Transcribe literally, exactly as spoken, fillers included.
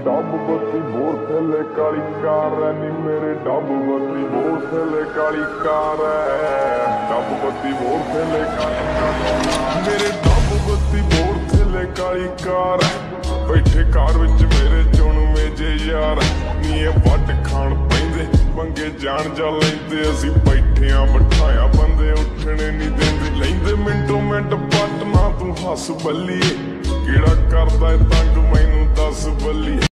Dub बत्ती बोर थले काली कार है नी मेरे डब बत्ती बोर थले काली कार है डब बत्ती बोर थले काली कार मेरे डब बत्ती बोर थले काली कार बैठे कार विच मेरे चुनवे जे यार नी वट खाण पैंदे पंगे जान जा लैंदे असी बैठिया बिठाया बंदे उठने नहीं देंदे लैंदे मिंटो मिंट पट ना तू हस बल्लीए किहड़ा करदा तंग मैनू दस बल्लीए।